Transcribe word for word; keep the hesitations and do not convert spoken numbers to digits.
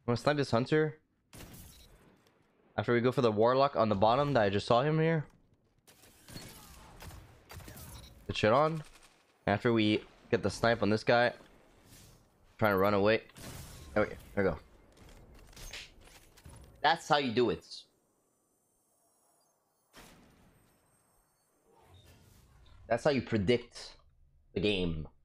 I'm gonna snipe this hunter. After we go for the warlock on the bottom that I just saw him here. Get shit on. After we get the snipe on this guy. Trying to run away. Okay, there we go. That's how you do it. That's how you predict the game.